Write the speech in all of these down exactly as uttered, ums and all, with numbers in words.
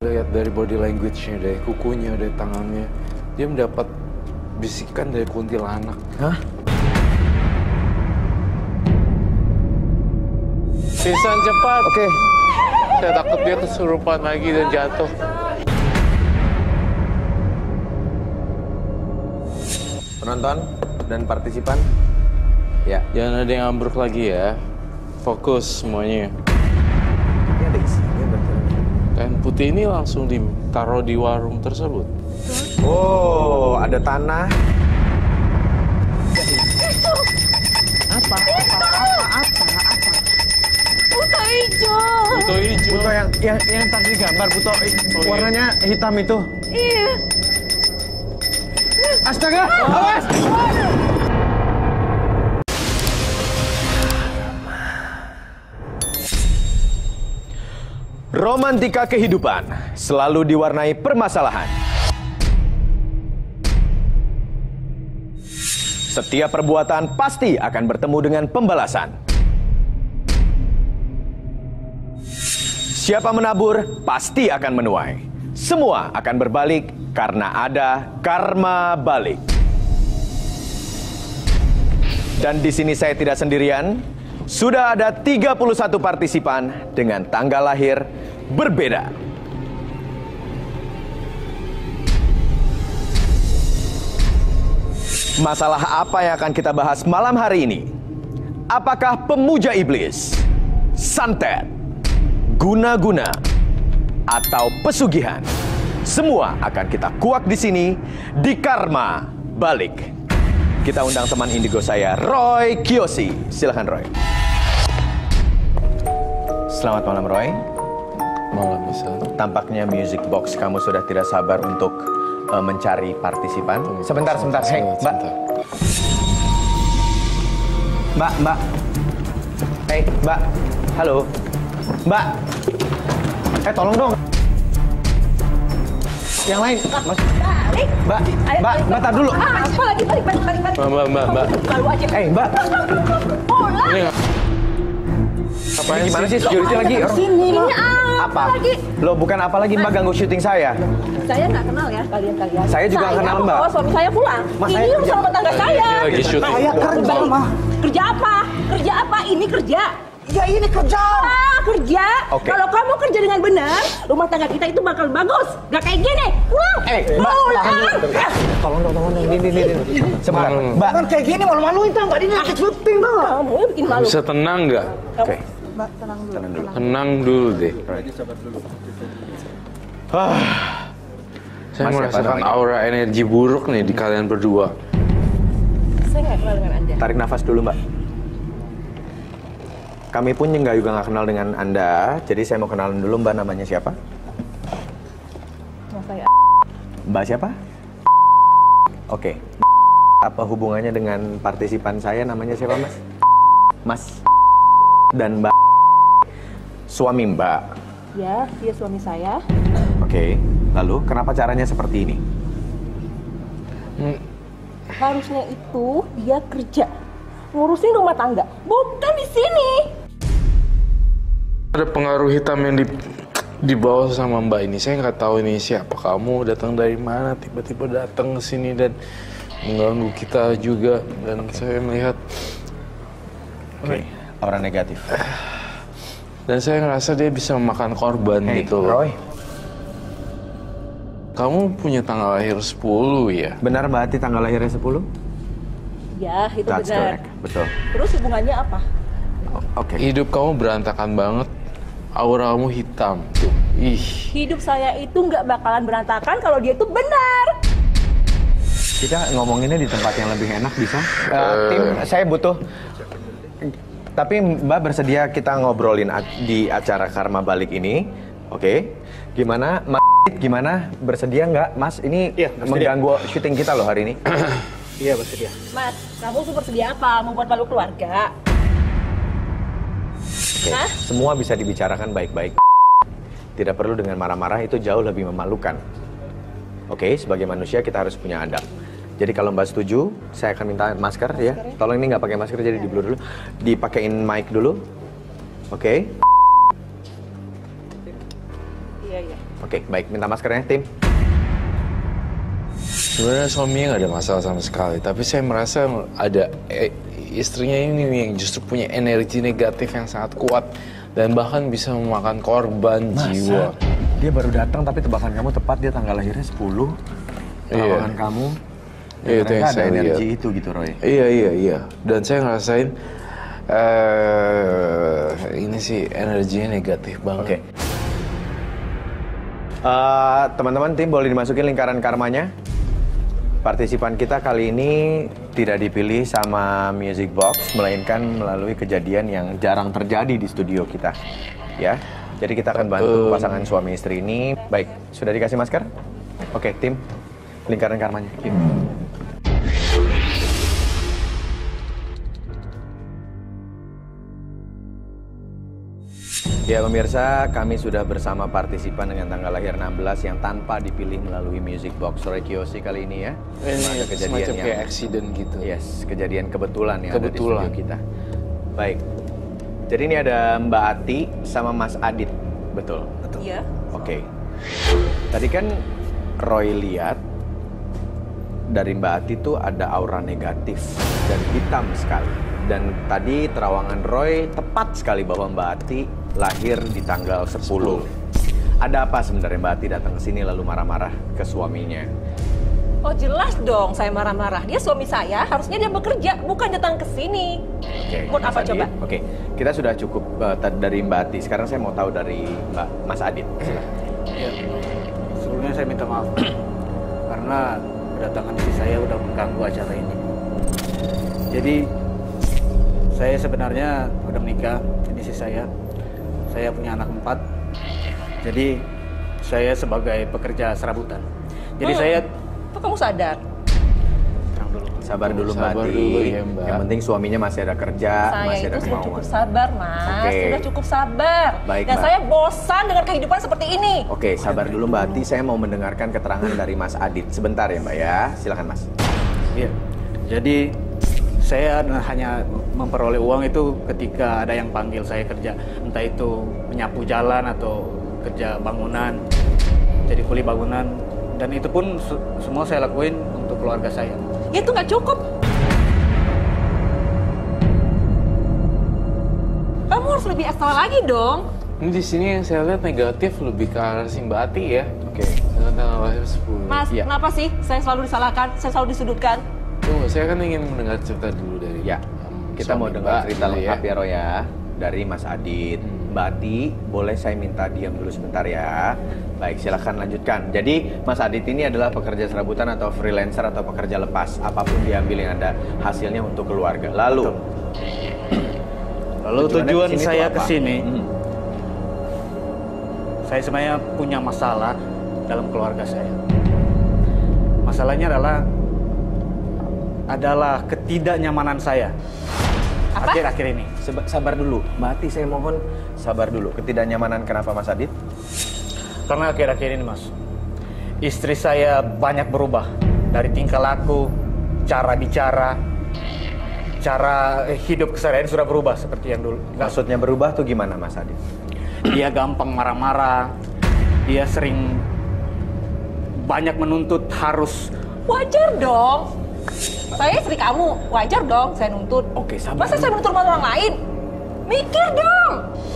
Lihat dari body language-nya, dari kukunya, dari tangannya, dia mendapat bisikan dari kuntilanak. Hah? Sisan cepat. Oke. Okay. Saya takut dia kesurupan lagi dan jatuh. Penonton dan partisipan, ya. Jangan ada yang ambruk lagi ya. Fokus semuanya. Ini ada isinya berarti. Kain putih ini langsung ditaruh di warung tersebut. Oh, ada tanah. Apa? Apa? Apa? Apa? Apa? Buto hijau. Buto hijau. Buto yang yang yang tadi gambar buto Oh, iya. warnanya hitam itu. Iya. Astaga! Awas! Romantika kehidupan selalu diwarnai permasalahan. Setiap perbuatan pasti akan bertemu dengan pembalasan. Siapa menabur pasti akan menuai. Semua akan berbalik karena ada karma balik. Dan di sini saya tidak sendirian. Sudah ada tiga puluh satu partisipan dengan tanggal lahir berbeda. Masalah apa yang akan kita bahas malam hari ini? Apakah pemuja iblis, santet, guna-guna, atau pesugihan? Semua akan kita kuak di sini di Karma Balik. Kita undang teman indigo saya, Roy Kiyoshi. Silakan Roy. Selamat malam Roy. Malam Isan. Tampaknya music box kamu sudah tidak sabar untuk uh, mencari partisipan. Sebentar, sebentar. Hei, Mbak. Mbak, Mbak. Hei, Mbak. Halo. Mbak. Eh, tolong dong. Yang lain, Mas. Balik. Mbak, Mbak, Mbak, tar dulu. Ah, apa lagi? Balik, balik, balik, balik. Mbak, mbak, mbak, mbak. Kalau aja. Eh, Mbak. Pulang. Ini apaan Ini gimana sih sih? security lagi? Sini. Ini apa, Apa? lagi? Loh, bukan apa lagi Mbak ganggu syuting saya. Saya nggak kenal ya kalian-kalian. Saya juga nggak kenal, Mbak. Oh, suami saya pulang. Mas, ini saya urusan kerja. rumah tangga saya. Dia lagi syuting. Saya kerja, mah. Kerja apa? Kerja apa? Ini kerja. Ya ini kerja. Ah, kerja. Oke. Kalau kamu kerja dengan benar, rumah tangga kita itu bakal bagus. Gak kayak gini. Pulang. Eh, Mbak. Pulang. Tolong dong, tolong dong. Ini, ini, ini. Sebentar. Hmm. Mbak. Kan kayak gini malu-maluin tau nggak? Ini lagi syuting tau nggak? Kamu yang bikin malu. Bisa tenang nggak? Oke. Mbak tenang dulu. Tenang dulu. Tenang dulu deh. Ah. Saya Mas, merasakan siapa namanya? aura energi buruk nih di kalian berdua. Saya nggak kenal dengan Anda. Tarik nafas dulu, Mbak. Kami pun nggak juga nggak kenal dengan Anda, jadi saya mau kenalan dulu Mbak, namanya siapa? Mas saya. Mbak siapa? Oke. Apa hubungannya dengan partisipan saya, namanya siapa Mas? Mas. Dan Mbak. Suami Mbak. Ya, dia suami saya. Oke. Lalu kenapa caranya seperti ini? Hmm. Harusnya itu dia kerja ngurusin rumah tangga, bukan di sini. Ada pengaruh hitam yang di dibawa sama Mbak ini. Saya nggak tahu ini siapa kamu, datang dari mana, tiba-tiba datang ke sini dan mengganggu kita juga. Dan okay. Saya melihat, Oke. Okay. Aura negatif. dan saya ngerasa dia bisa memakan korban Hey, gitu loh. Roy. Kamu punya tanggal lahir sepuluh ya? Benar Mbak Ati tanggal lahirnya sepuluh? Ya, itu That's benar. correct. Betul. Terus hubungannya apa? Oke. Hidup kamu berantakan banget. Aura kamu hitam. Tuh. Ih. Hidup saya itu nggak bakalan berantakan kalau dia itu benar. Kita ngomonginnya di tempat yang lebih enak bisa? Uh, tim, saya butuh. Tapi Mbak bersedia kita ngobrolin a- di acara Karma Balik ini, oke? Okay. Gimana, Mas? Gimana? Bersedia nggak, Mas? Ini Iya, bersedia. mengganggu syuting kita loh hari ini. Iya bersedia. Mas, kamu super sedia apa? Mau buat malu keluarga? Oke, Hah? semua bisa dibicarakan baik-baik. Tidak perlu dengan marah-marah, itu jauh lebih memalukan. Oke, sebagai manusia kita harus punya adab. Jadi kalau Mbak setuju, saya akan minta masker, ya. Tolong ini nggak pakai masker, jadi di blur dulu. Dipakein mic dulu. Oke. Iya. Iya, iya. Oke, baik. Minta maskernya, tim. Sebenarnya suaminya nggak ada masalah sama sekali, tapi saya merasa ada eh, istrinya ini yang justru punya energi negatif yang sangat kuat dan bahkan bisa memakan korban Masa? jiwa. Dia baru datang tapi tebakan kamu tepat, dia tanggal lahirnya sepuluh. Terawangan Iya. kamu. Iya, itu yang ada saya energi lihat. itu gitu, Roy. Iya iya iya. Dan saya ngerasain eh ini sih energinya negatif banget. Oke. Eh, teman-teman tim boleh dimasukin lingkaran karmanya. Partisipan kita kali ini tidak dipilih sama Music Box, melainkan melalui kejadian yang jarang terjadi di studio kita. Ya, jadi kita akan bantu pasangan suami istri ini. Baik, sudah dikasih masker? Oke, tim, lingkaran karmanya. Tim. Ya pemirsa, kami sudah bersama partisipan dengan tanggal lahir enam belas yang tanpa dipilih melalui Music Box. Roy Kiyoshi kali ini ya. Ini Ada kejadian semacam yang kayak accident gitu. Yes, kejadian kebetulan yang Kebetulan. ada di studio kita. Baik. Jadi ini ada Mbak Ati sama Mas Adit, betul? Iya. Oke. Tadi kan Roy lihat dari Mbak Ati tuh ada aura negatif dan hitam sekali. Dan tadi terawangan Roy tepat sekali bahwa Mbak Ati lahir di tanggal sepuluh. Ada apa sebenarnya Mbak Ati datang ke sini lalu marah-marah ke suaminya? Oh jelas dong saya marah-marah. Dia suami saya, harusnya dia bekerja, bukan datang ke sini. Oke. Buat Mas apa Adit? coba? Oke, kita sudah cukup uh, t- dari Mbak Ati. Sekarang saya mau tahu dari Mbak Mas Adit. Silakan. Ya. Sebelumnya saya minta maaf karena kedatangan istri saya udah mengganggu acara ini. Jadi saya sebenarnya udah menikah, ini istri saya. Saya punya anak empat. Jadi saya sebagai pekerja serabutan. Jadi Hmm. saya Apa kamu sadar? tenang dulu. Sabar dulu Mbak Sabar Ati. dulu ya, Mbak. Yang penting suaminya masih ada kerja, Saya masih ada itu sudah kemauan. cukup sabar, Mas. Oke. Sudah cukup sabar. Baik, Dan Mbak. saya bosan dengan kehidupan seperti ini. Oke, sabar dulu Mbak Ati. Saya mau mendengarkan keterangan dari Mas Adit. Sebentar ya Mbak ya. Silakan Mas. Iya. Jadi saya hanya memperoleh uang itu ketika ada yang panggil saya kerja, entah itu menyapu jalan atau kerja bangunan, jadi kuli bangunan, dan itu pun se- semua saya lakuin untuk keluarga saya. Itu nggak cukup. Kamu harus lebih ekstra lagi dong. Ini di sini yang saya lihat negatif lebih ke arah si Mbak Ati ya. Oke. Dengan tanggal lahir sepuluh. Mas, Iya. kenapa sih saya selalu disalahkan, saya selalu disudutkan? Tunggu, saya kan ingin mendengar cerita dulu dari Ya. um, Kita mau suami dengar Mbak cerita dulu lengkap ya Roy ya. Dari Mas Adit. Mbak Ati, boleh saya minta diam dulu sebentar ya. Baik, silakan lanjutkan. Jadi Mas Adit ini adalah pekerja serabutan atau freelancer atau pekerja lepas. Apapun diambil yang ada hasilnya untuk keluarga. Lalu, Lalu Tujuannya tujuan kesini saya tuh apa? ke sini, Hmm. saya sebenarnya punya masalah dalam keluarga saya. Masalahnya adalah adalah ketidaknyamanan saya Apa? akhir-akhir ini. Seba- sabar dulu, Mbak Ati, saya mohon sabar dulu. Ketidaknyamanan kenapa Mas Adit? Karena akhir-akhir ini mas, istri saya banyak berubah dari tingkah laku, cara bicara, cara hidup keseharian sudah berubah seperti yang dulu. Nggak- Maksudnya berubah tuh gimana Mas Adit? Dia gampang marah-marah, dia sering banyak menuntut harus. Wajar dong. Saya istri kamu, wajar dong saya nuntut. Oke, sabar Masa dulu. saya menuntut sama orang lain? Mikir dong.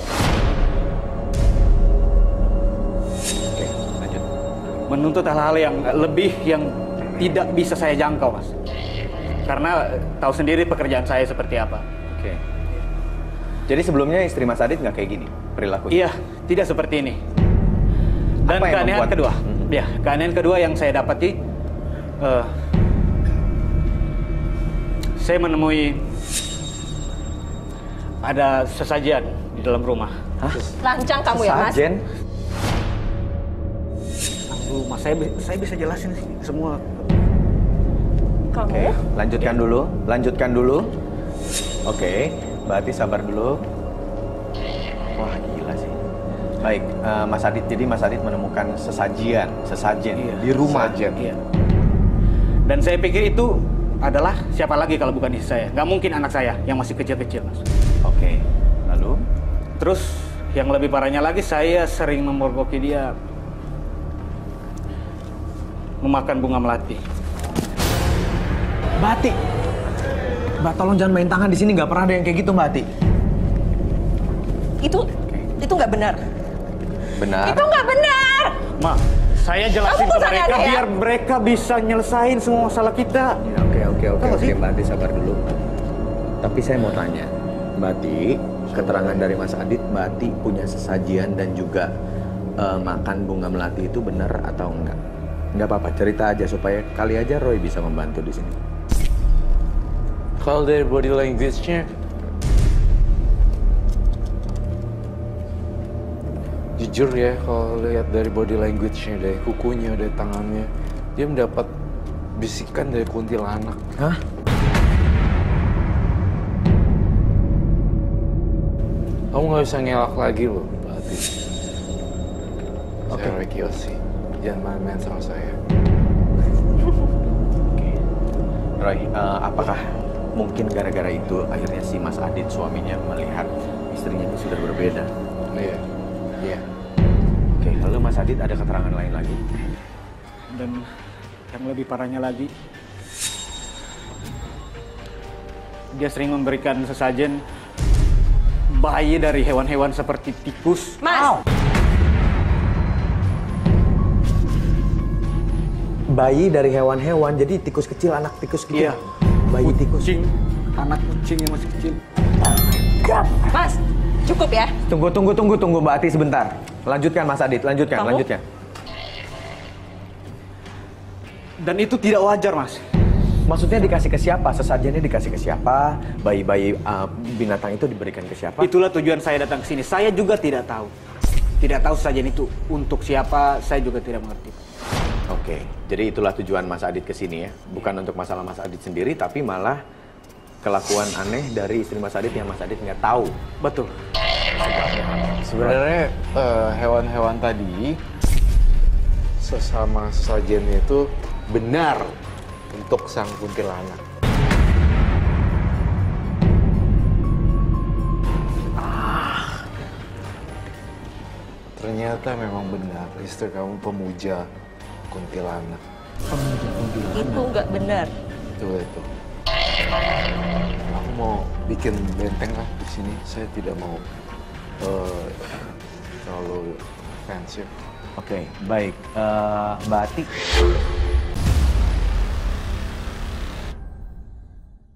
Oke, lanjut. Menuntut hal-hal yang lebih yang tidak bisa saya jangkau mas. Karena eh, tahu sendiri pekerjaan saya seperti apa. Oke. Jadi sebelumnya istri Mas Adit nggak kayak gini perilakunya? Iya, tidak seperti ini. Dan Apa yang keanehan membuat- kedua, Mhm. ya keanehan kedua yang saya dapati, eh, saya menemui ada sesajian di dalam rumah. Hah? Lancang kamu ya, Mas. Sajen? Rumah saya, bi- saya bisa jelasin sih semua. Kamu? Oke, lanjutkan dulu, lanjutkan dulu. Oke, Mbak Ati sabar dulu. Wah, gila sih. Baik, eh, Mas Adit, jadi Mas Adit menemukan sesajian, sesajen Iya, di rumah. sesajen. Iya. Dan saya pikir itu adalah siapa lagi kalau bukan istri saya? Nggak mungkin anak saya yang masih kecil-kecil, mas. Oke, lalu? Terus yang lebih parahnya lagi, saya sering memergoki dia memakan bunga melati. Mbak Ati, Mbak tolong jangan main tangan di sini, nggak pernah ada yang kayak gitu Mbak Ati. Itu, itu nggak benar. Benar. Itu nggak benar. Ma, saya jelasin Kamu ke nggak mereka ada ya? biar mereka bisa nyelesain semua masalah kita. Ya, oke oke oke Tahu oke sih? Mbak Ati sabar dulu. Tapi saya mau tanya, Mbak Ati, keterangan dari Mas Adit, Mbak Ati punya sesajian dan juga eh, makan bunga melati itu benar atau enggak? Enggak apa-apa, cerita aja supaya kali aja Roy bisa membantu di sini. Kalau dari body language-nya, jujur ya, kalau lihat dari body language-nya, dari kukunya, dari tangannya, dia mendapat bisikan dari kuntilanak. Hah? Kamu nggak bisa ngelak lagi loh, berarti. Oke. Saya Roy Kiyoshi. Jangan main-main sama saya. Roy, eh, apakah mungkin gara-gara itu akhirnya si Mas Adit suaminya melihat istrinya itu sudah berbeda? Iya. Iya. Oke, lalu Mas Adit ada keterangan lain lagi? Dan yang lebih parahnya lagi, dia sering memberikan sesajen bayi dari hewan-hewan seperti tikus. Mas, Bayi dari hewan-hewan, jadi tikus kecil, anak tikus kecil. Iya. Bayi tikus. Kucing, anak kucing yang masih kecil. Mas, cukup ya. Tunggu, tunggu, tunggu, tunggu Mbak Ati sebentar. Lanjutkan Mas Adit, lanjutkan, Kamu? lanjutkan. Dan itu tidak wajar, Mas. Maksudnya dikasih ke siapa? Sesajennya dikasih ke siapa? Bayi-bayi uh, binatang itu diberikan ke siapa? Itulah tujuan saya datang ke sini. Saya juga tidak tahu. Tidak tahu sesajen itu untuk siapa, saya juga tidak mengerti. Oke, jadi itulah tujuan Mas Adit ke sini ya. Bukan untuk masalah Mas Adit sendiri, tapi malah kelakuan aneh dari istri Mas Adit yang Mas Adit nggak tahu. Betul. Sebenarnya eh, hewan-hewan tadi sesama sesajennya itu benar untuk sang kuntilanak. Ah, ternyata memang benar istri kamu pemuja kuntilanak. Itu nggak benar. Itu itu. Aku mau bikin benteng lah di sini. Saya tidak mau eh, terlalu fancy. Oke, baik. Eh, Mbak Ati,